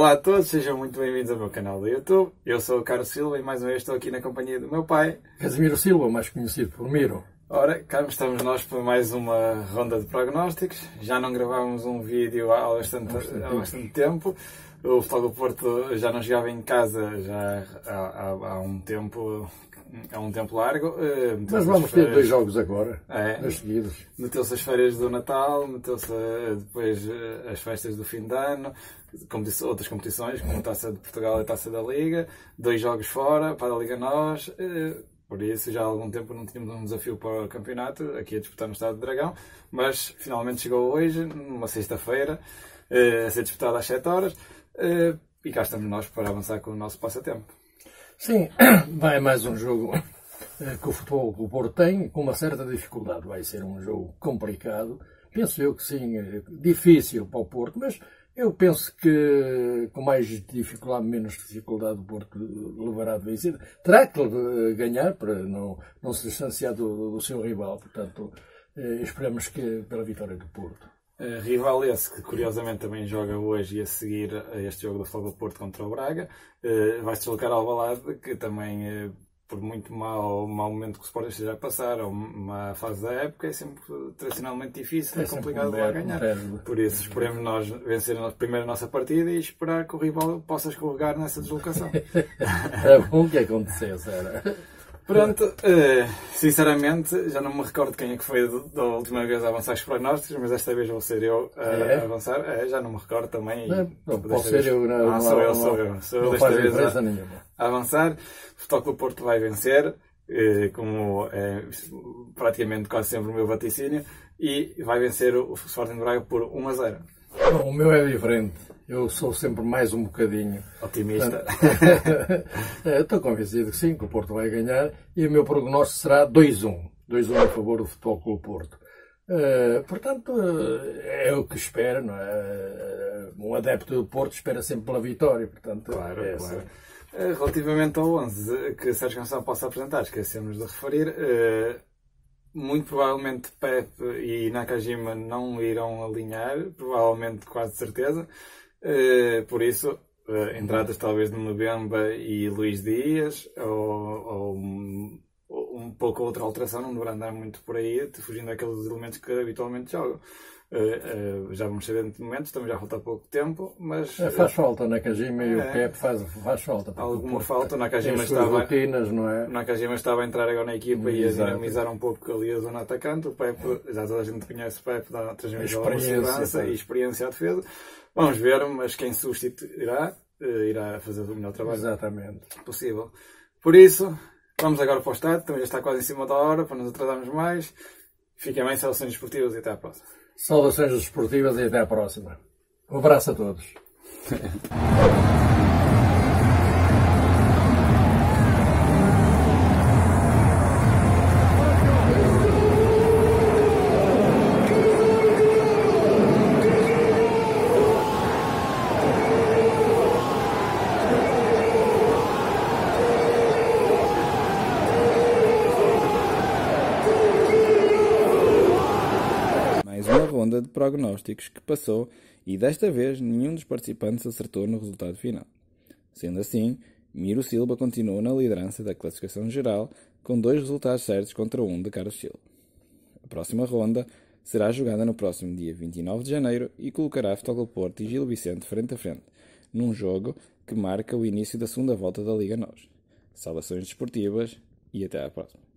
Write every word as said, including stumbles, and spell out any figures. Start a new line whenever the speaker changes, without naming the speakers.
Olá a todos, sejam muito bem-vindos ao meu canal do YouTube. Eu sou o Carlos Silva e mais uma vez estou aqui na companhia do meu pai,
Casimiro Silva, mais conhecido por Miro.
Ora, cá estamos nós para mais uma ronda de prognósticos. Já não gravávamos um vídeo há bastante, há bastante tempo. O Futebol do Porto já não jogava em casa já há, há, há um tempo, há um tempo largo.
Mas vamos ter dois jogos agora,
é,
dois seguidos.
Meteu-se as férias do Natal, meteu-se depois as festas do fim de ano, outras competições, como a Taça de Portugal e a Taça da Liga, dois jogos fora para a Liga Nós. Por isso, já há algum tempo não tínhamos um desafio para o campeonato, aqui a disputar no Estado de Dragão, mas finalmente chegou hoje, numa sexta-feira, a ser disputado às sete horas, e cá estamos nós para avançar com o nosso passatempo.
Sim, vai mais um jogo que o Futebol do Porto tem, com uma certa dificuldade. Vai ser um jogo complicado, penso eu que sim, difícil para o Porto, mas eu penso que com mais dificuldade, menos dificuldade, o Porto levará de vencida. Terá que ganhar para não, não se distanciar do, do seu rival. Portanto, eh, esperamos que pela vitória do Porto.
Uh, rival esse que curiosamente também joga hoje e a seguir a este jogo do Futebol do Porto contra o Braga. Uh, vai-se deslocar ao Alvalade, que também, uh, por muito mau, mau momento que o Sporting esteja a passar, ou uma fase da época, é sempre tradicionalmente difícil, é, é complicado de lá ganhar. Por isso, esperemos nós vencer a primeira nossa partida e esperar que o rival possa escorregar nessa deslocação.
É bom que acontecesse, era.
Pronto, uh, sinceramente, já não me recordo quem é que foi da última vez a avançar os prognósticos, mas desta vez vou ser eu a é? avançar. É, já não me recordo também.
Não, não posso ser eu, não.
Ah, sou eu, sou eu. Sou eu desta vez a, a avançar. O Futebol do Porto vai vencer, uh, como é praticamente quase sempre o meu vaticínio, e vai vencer o Sporting de Braga por um a zero.
Bom, o meu é diferente. Eu sou sempre mais um bocadinho
otimista.
Estou convencido que sim, que o Porto vai ganhar, e o meu prognóstico será dois a um. dois a um a favor do Futebol Clube Porto. Uh, portanto, uh, é o que espera, não é? Uh, um adepto do Porto espera sempre pela vitória. Portanto,
claro,
é
claro. Uh, relativamente ao onze que Sérgio Conceição possa apresentar, esquecemos de referir. Uh, Muito provavelmente Pepe e Nakajima não irão alinhar, provavelmente quase certeza. Uh, por isso, uh, entradas talvez de Mbemba e Luís Dias, ou, ou um, um pouco outra alteração, não deverá andar muito por aí, fugindo daqueles elementos que habitualmente jogam. Uh, uh, já vamos saber de momento, estamos já a faltar pouco tempo, mas...
É, faz falta, o Nakajima e o
é,
Pepe faz, faz falta.
Alguma falta, o Nakajima estava,
rotinas, não é?
Nakajima estava a entrar agora na equipa e a
Exato.
dinamizar um pouco ali a zona atacante. O Pepe, já toda a gente conhece o Pepe, dá transmissão de segurança e experiência à defesa. Vamos ver, mas quem substituirá, irá fazer o melhor trabalho
Exatamente.
possível. Por isso, vamos agora para o estádio, também já está quase em cima da hora, para nos atrasarmos mais. Fiquem bem, saudações esportivas e até à próxima.
Saudações esportivas e até à próxima. Um abraço a todos.
Ronda de prognósticos que passou e desta vez nenhum dos participantes acertou no resultado final. Sendo assim, Miro Silva continua na liderança da classificação geral com dois resultados certos contra um de Carlos Silva. A próxima ronda será jogada no próximo dia vinte e nove de janeiro e colocará Futebol do Porto e Gil Vicente frente a frente, num jogo que marca o início da segunda volta da Liga Nós. Saudações desportivas e até à próxima.